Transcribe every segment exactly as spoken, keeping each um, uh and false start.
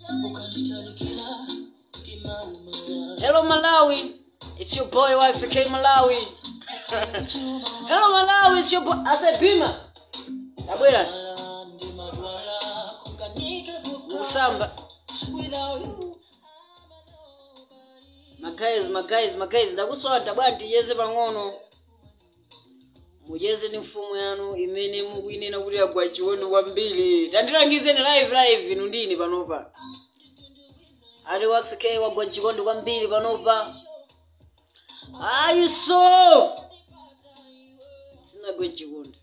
Hello Malawi, it's your boy Waxy Kay Malawi. Hello Malawi, it's your boy. I said Bima. Abwela. Musamba. My guys, my guys, my guys. Ndakuswata bwanti yeze pang'ono. Mujeze ni mfumu yanu imene mukwine na kuti agwa chiwondo kwambiri. Tandirangizeni live live nundini panopa. Ali Waxy Kay wagwa chiwondo kwambiri panopa. Ayi so. Sina gwa chiwondo.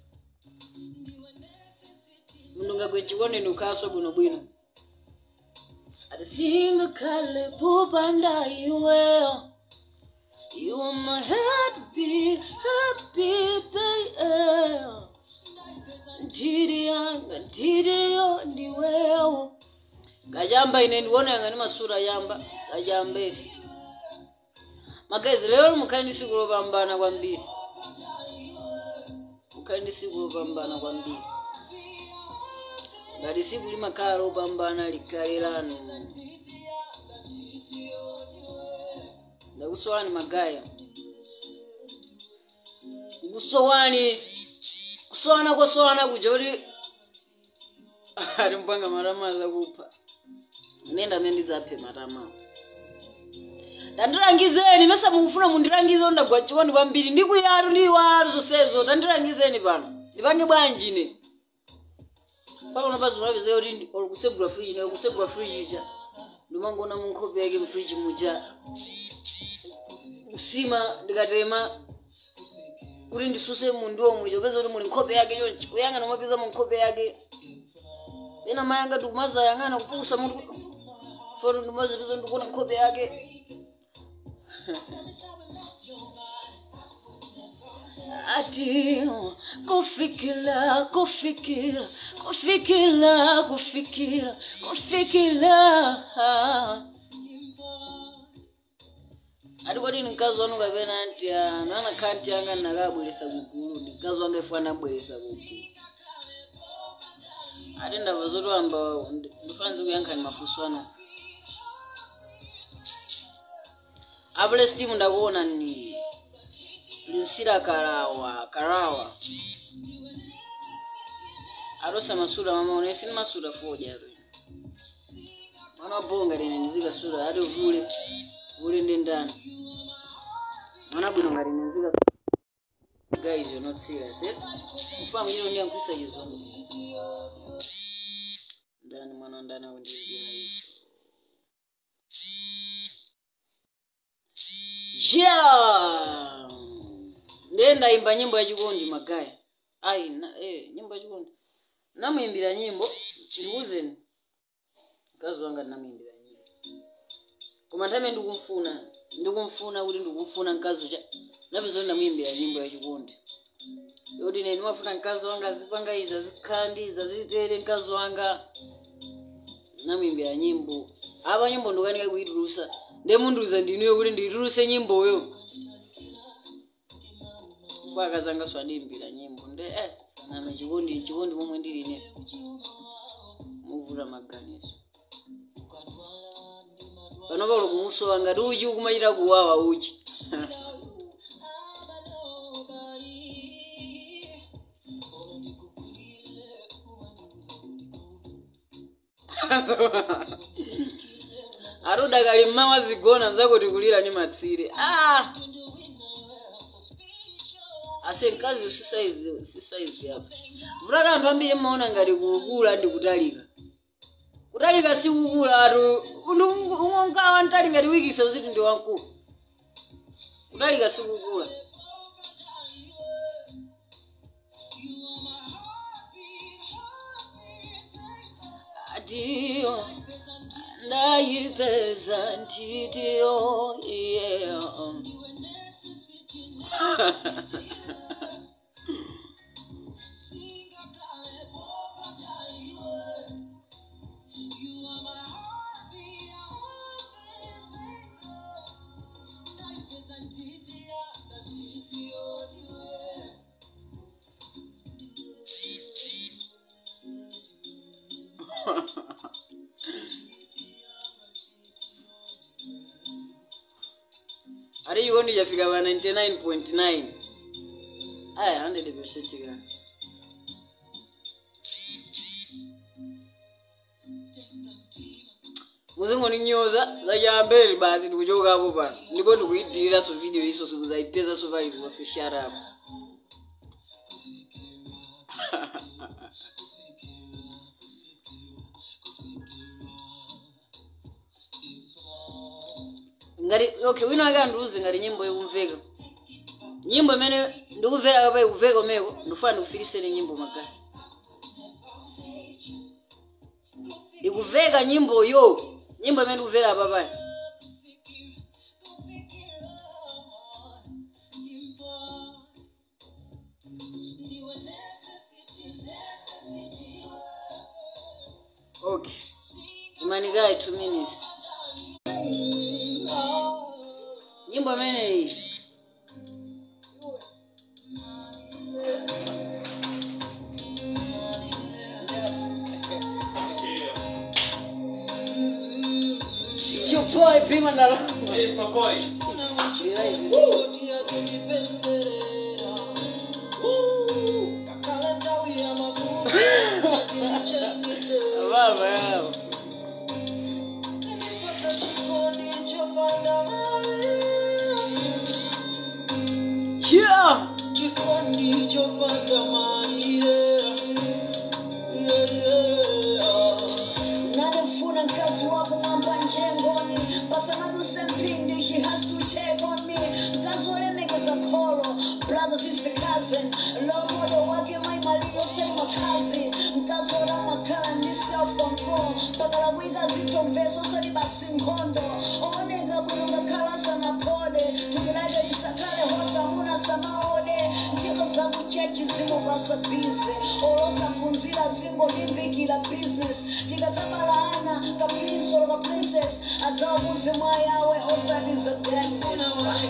Mununga gwa chiwondo nukaso buno bwino. Adasinga kale popanda iwe. You are my happy, happy baby. Ndiri yanga, ndiri yo ndiwewo. Kajamba ine ndiwona yanga ni masura yamba. Kajamba iti. Magezi leo mukandi sikulo pambana kwambiri. Mukandi sikulo pambana kwambiri. Ngati siku limakalo pambana likalelano. Ndakusowani magaya. Kusowani. Kusowana kusowana kujori. Ari mpanga marama za kupa. Nenda mendi zape marama. Tandirangizeni mesa mufuna mundirangize onda gwa chiwondo kwambiri ndiku yaru ndi waru zosezo tandirangizeni pano. Ndipange bwanji ne. Paka unapazi unavize yori kusebula friji ne kusebula friji ja. Ndumango na munkope yake mfriji muja. Usima ndikatema kuti ndisuse mundu omwe chopeza kuti muli nkhope yake chonchi kuyang'ana mwapiza mu nkhope yake ena mayanga tikumaza yang'ana kupusa mutu foro ndimaza piza ndikuona nkhope yake ati kufikira kufikira kufikira kufikira kufikira ati kwati nikazi wanu kapena anti ya nana kanti yanga nakabwelesa kukulu nikazi wanga ifu anabwelesa kukulu ati ndavazoto amba ndifanzi kuyankha ni mafuso ano apule stimu ndakuona ni linsira karawa karawa arosa masura mama unesi ni masura foja wana bonga lini nizika sura ati uvule ule ndendana mana bwino ngari nzika guys you're not serious eh ufamu yero ndi ankusa yizo ndani mwana ndana ndi yeah ndenda imba nyimbo ya chikondi magaya ai na, eh nyimbo ya chikondi namuimbira nyimbo ndikuzeni kazi wanga namuimbira nyimbo koma ntame ndikumfuna ndikumfuna kuti ndikumfuna nkazi cha nabizo ndamuimbira nyimbo ya chikondi yodi ne ndimafuna nkazi wanga zipanga iza zikhandi za zitere nkazi wanga namuimbira nyimbo aba nyimbo ndokanika kuiturusa nde munduza ndiniyo kuti ndituruse nyimbo yo kwa kazanga swadimbira nyimbo nde eh na chikondi chikondi momwe ndili ne muvura maganizo panopa uli kumusowa ngati uchi ukumayita kuwawa uchi aruda kali mmawa zigona zako tikulira ni matsire ah ase nkazi usisaizi usisaizi hapa vuraka anthu ambiri mmaona ngati kukula ndi kutalika kutalika si kukula atu ungawa ntali ngati wikisa uziti ndi wankulu kutalika si kukula adio ndayipeza ntitiyo yeah Are you going to figure ninety-nine point nine? Aye, one hundred percent again. Muzungu ni nyoza za jambeli basi nikujoka hapo bana. Niko tukuitira so video hizo so zaipeza so vibe wasi shut up. Ngari okay wino aga nduze ngari nyimbo yumveka. Nyimbo mene ndikuvera kapa ikuveka meko ndufana ufirise ne nyimbo magari. Ikuveka nyimbo yo. Nyimbo mene uvera baba. Okay. Imani guy two minutes. Nyimbo mene hii. It's your boy, Pima Nala. It's my boy. Wow, wow. Yeah. Nalifuna mkazi wako mwamba njengoni. Basa madu sempindi, she has to check on me. Mkazi wale megeza kolo, brother, sister, cousin. Love model wake maimalio sema kazi. Mkazi wala makala ni self-control. Pakala wiga zito mveso sari basi mkondo. Onega bulunga kala sana pode. Tukilaja isakale hosa muna samaode. Njiko za kuchechi zimo basa busy. Orosa mpunzila zimbo limbi kila business. Tika zamalaana kapiliso ka princess. Azabuze mwayawe osadi za deadness.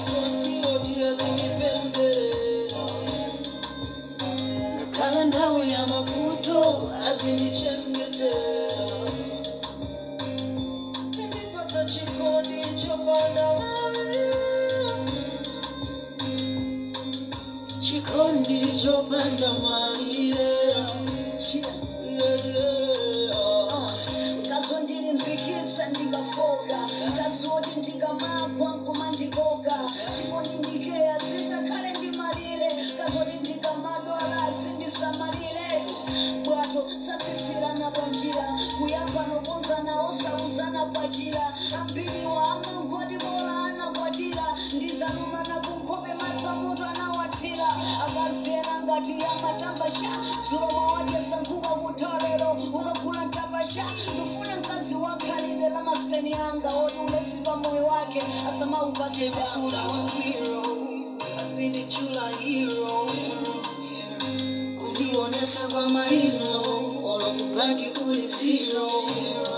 Kalandawi ya mafuto azinichengete. Nipata chikoni chopanda chikondi chopanda maile. Kazondiri mpikisa ndikafoka. Kazodi ndikamagwa nkumandikoka. Chikondi ndikea sisa kale ndimalire. Kazodi ndikamadwala sindisamalire. Bwato sasisira na panjira. Kuyamba nokonza na osa uzana pachira. Ambili wa ama ngodi mola anakwatira. Ndizanuma na kunkope matsamuto anawatira. Akazera ngati ya matambasha. Zuro mawaje sankuba mutarero. Unakula ntabasha. Nufuna mkazi wakalibe la maskeni anga. Odi umesiba moyo wake. Asama upate bakura wa hero. Azini chula hero. Kunionesa kwa marino. Olo kupaki kuli zero.